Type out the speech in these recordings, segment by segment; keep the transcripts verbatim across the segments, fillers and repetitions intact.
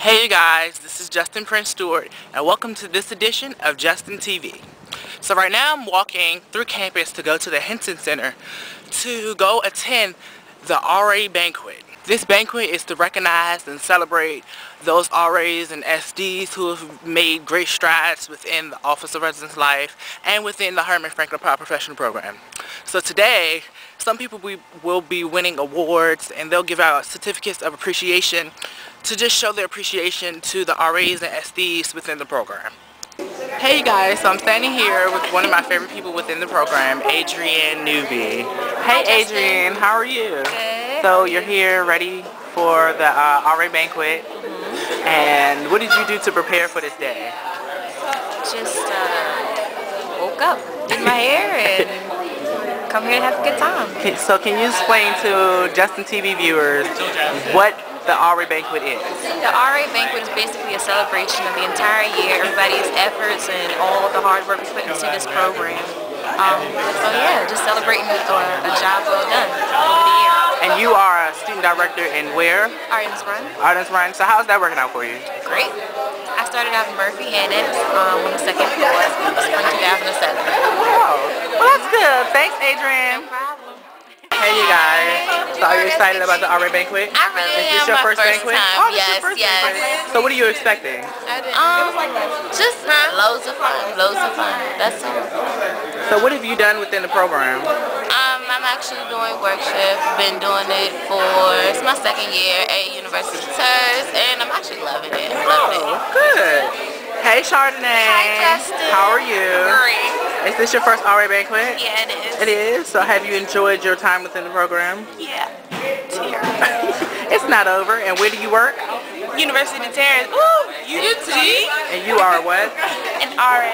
Hey you guys, this is Justin Prince Stewart and welcome to this edition of Justin T V. So right now I'm walking through campus to go to the Henson Center to go attend the R A banquet. This banquet is to recognize and celebrate those R As and S Ds who have made great strides within the Office of Residence Life and within the Herman Franklin Paraprofessional Program. So today, some people we will be winning awards and they'll give out certificates of appreciation to just show their appreciation to the R As and S Ds within the program. Hey you guys, so I'm standing here with one of my favorite people within the program, Adrienne Newby. Hey Adrienne, how are you? Good. So you're here ready for the uh, R A banquet. Mm-hmm. And what did you do to prepare for this day? Just uh, woke up, did my hair, and come here and have a good time. Can, so can you explain to Justin T V viewers what the R A banquet is? The R A banquet is basically a celebration of the entire year, everybody's efforts and all the hard work we put into this program. Um, so yeah, just celebrating a, a job well done over the year. And you are a student director in where? Arden's Run. Arden's Run. So how's that working out for you? Great. I started out in Murphy Annex um, on the second floor, spring two thousand seven. Wow. Well, that's good. Thanks, Adrienne. No problem. Hey you guys, so are you excited about the R A banquet? I really Is this am. your My first, first banquet? time. Oh, this Yes, your first yes. banquet. So what are you expecting? Um, just loads of fun, loads of fun. That's it. So what have you done within the program? Um, I'm actually doing work shift. Been doing it for, it's my second year at University of Terrace, and I'm actually loving it. Loving Oh, it. good. Hey Chardonnay. Hi, Justin. How are you? Great. Is this your first R A banquet? Yeah, it is. It is? So have you enjoyed your time within the program? Yeah. It's here. It's not over. And where do you work? University of Terrace. Ooh, U T. And you are what? An R A.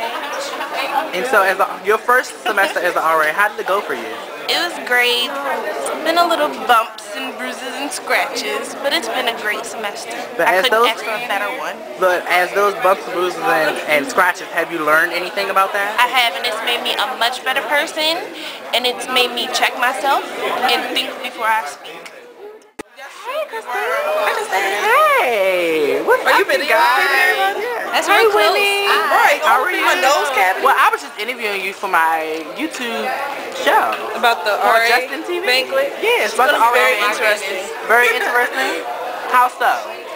And so as a, your first semester as an R A, how did it go for you? It was great. It's been a little bumps and bruises and scratches, but it's been a great semester. But I as couldn't those- ask for a better one. But as those bumps, bruises, and, and scratches, have you learned anything about that? I have, and it's made me a much better person, and it's made me check myself and think before I speak. Hey, Christine. Hey. What's Are up, you video? guys? That's Hey, real close. Whitney. Ah. Right, How are you? my nose cavity. Well, I was just interviewing you for my YouTube show. About the For R A Justin T V? banquet? Yes, It's about the gonna be R A very banquet. interesting. Very interesting. How so?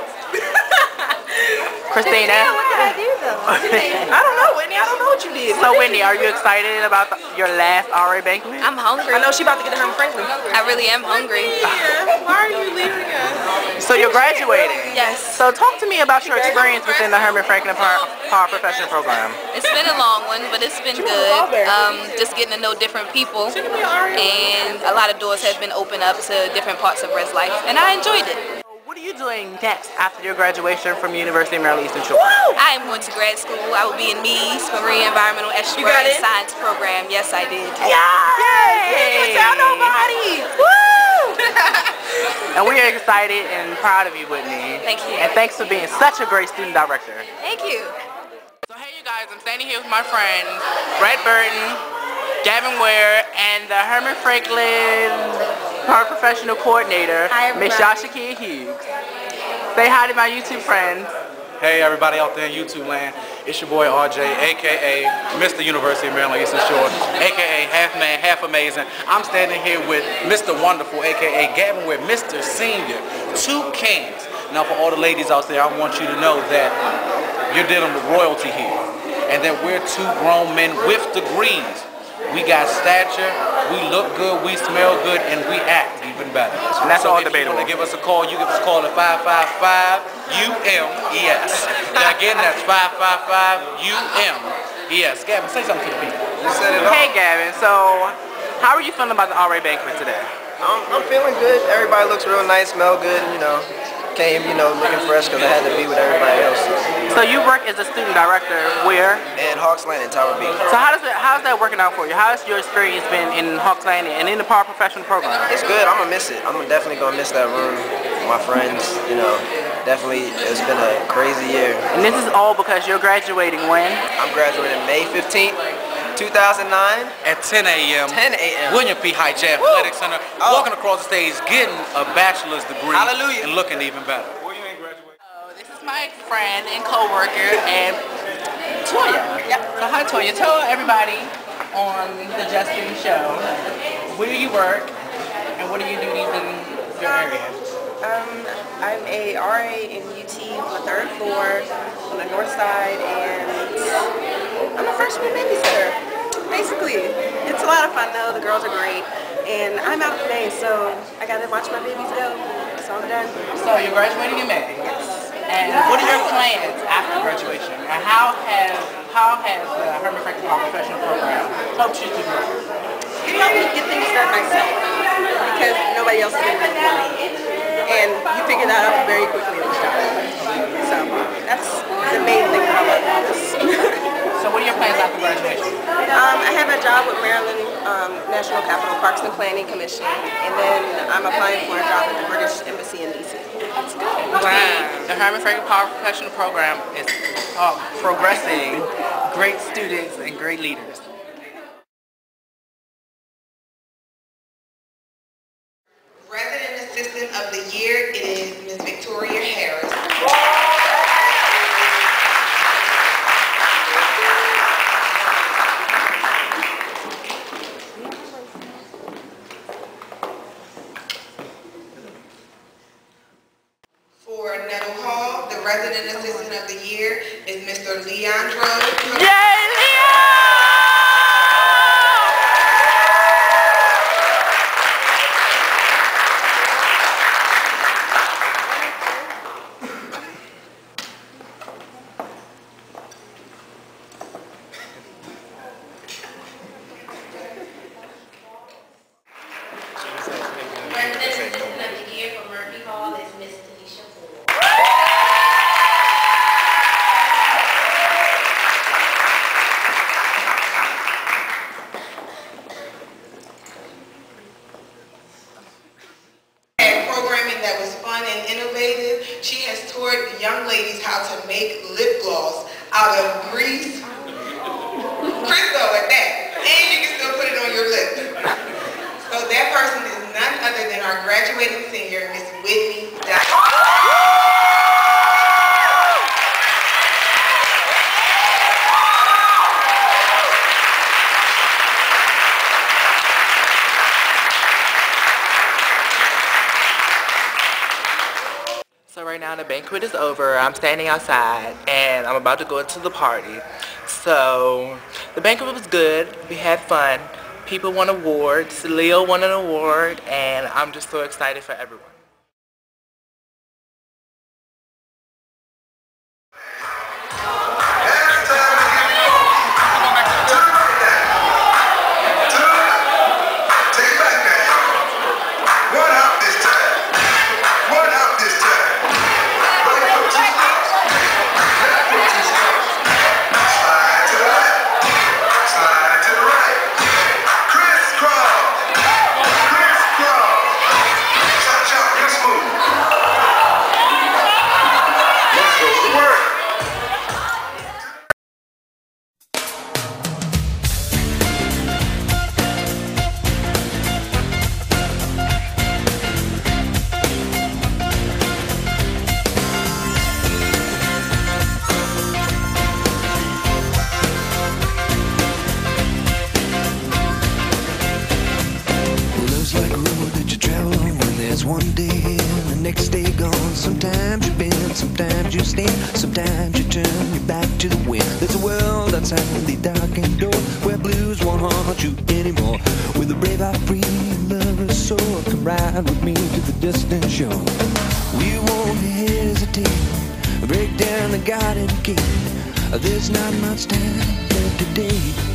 Christina? I don't know, Whitney. I don't know what you did. So Whitney, are you excited about the, your last R A banquet? I'm hungry. I know she about to get to Herman Franklin. I really am hungry. Why are you leaving us? So you're graduating? Yes. So talk to me about your experience within the Herman Franklin Power, Power Professional Program. It's been a long one, but it's been good. Um, just getting to know different people, and a lot of doors have been opened up to different parts of Res Life, and I enjoyed it. What are you doing next after your graduation from University of Maryland Eastern Shore? I am going to grad school. I will be in M E S, Marine Environmental Estuary got in? Science Program. Yes, I did. Yay! Yay! Tell nobody. Woo! And we are excited and proud of you, Whitney. Thank you. And thanks for being such a great student director. Thank you. So hey you guys, I'm standing here with my friends, Brett Burton, Gavin Ware, and the Herman Franklin Paraprofessional Coordinator, Hi, Miss everybody. Yasha Hughes. Say hi to my YouTube friends. Hey everybody out there in YouTube land, it's your boy R J, aka Mister University of Maryland Eastern Shore, aka Half Man, Half Amazing. I'm standing here with Mister Wonderful, aka Gavin with Mister Senior, two kings. Now for all the ladies out there, I want you to know that you're dealing with royalty here, and that we're two grown men with degrees. We got stature, we look good, we smell good, and we act even better. And that's all if debatable. you want to give us a call, you give us a call at five five five U M E S. Now again, that's five five five U M E S. Gavin, say something to the people. You said it all. Hey Gavin, so how are you feeling about the R A banquet today? I'm, I'm feeling good. Everybody looks real nice, smell good, you know. Came, you know, looking fresh because I had to be with everybody else. So you work as a student director where? And Hawks Landing, Tower Beach. So how does it, how's that working out for you? How has your experience been in Hawks Landing and in the Paraprofessional Program? It's good. I'm gonna miss it. I'm definitely gonna miss that room. My friends, you know, definitely. It's been a crazy year. And this is all because you're graduating when? I'm graduating May fifteenth, two thousand nine. At ten A M ten A M William P. Hyde Athletic Center, Oh. walking across the stage, getting a bachelor's degree, Hallelujah. and looking even better. Oh, this is my friend and co-worker, and Toya. Yep. So hi Toya, tell everybody on the Justin show, where do you work and what are your duties in your area? Um, I'm a R A in U T on the third floor on the north side, and I'm a freshman babysitter. Basically, it's a lot of fun though. The girls are great, and I'm out today, so I got to watch my babies go. So I'm done. So you're graduating in May. Yes. And what are your plans after graduation? And how has how has the Herman Franklin Hall Professional Program helped you to grow? It helped me get things done myself because nobody else is doing it for me. And you figure that out very quickly at the job. So that's the main thing I love about this. So what are your plans after graduation? Um, I have a job with Maryland um, National Capital Parks and Planning Commission, and then I'm applying for a job at the British Embassy in D C. That's good. Wow. The Herman Franklin Power Professional Program is uh, progressing great students and great leaders. Resident Assistant of the Year is Miz Victoria Harris. For Nettle Hall, the Resident Assistant of the Year is Mister Leandro. Yay, Leo! Resident Assistant of the Year for Murphy Hall is Miss Tanisha Ford. Had programming that was fun and innovative. She has taught young ladies how to make lip gloss out of grease, Crisco at that, and you can still put it on your lips. So that person is none other than our graduating senior, Miss Whitney Dye. So right now the banquet is over. I'm standing outside and I'm about to go into the party. So the banquet was good. We had fun. People won awards. Leo won an award, and I'm just so excited for everyone. One day and the next day gone. Sometimes you bend, sometimes you stand, sometimes you turn your back to the wind. There's a world outside the darkened door where blues won't haunt you anymore. With a brave heart, free and lover's soul, come ride with me to the distant shore. We won't hesitate, break down the garden gate. There's not much time left today.